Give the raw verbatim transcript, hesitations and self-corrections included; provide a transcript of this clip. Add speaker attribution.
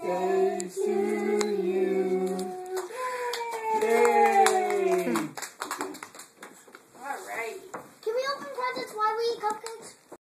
Speaker 1: birthday to you. Yay!
Speaker 2: Alright. Can we open presents while we eat cupcakes?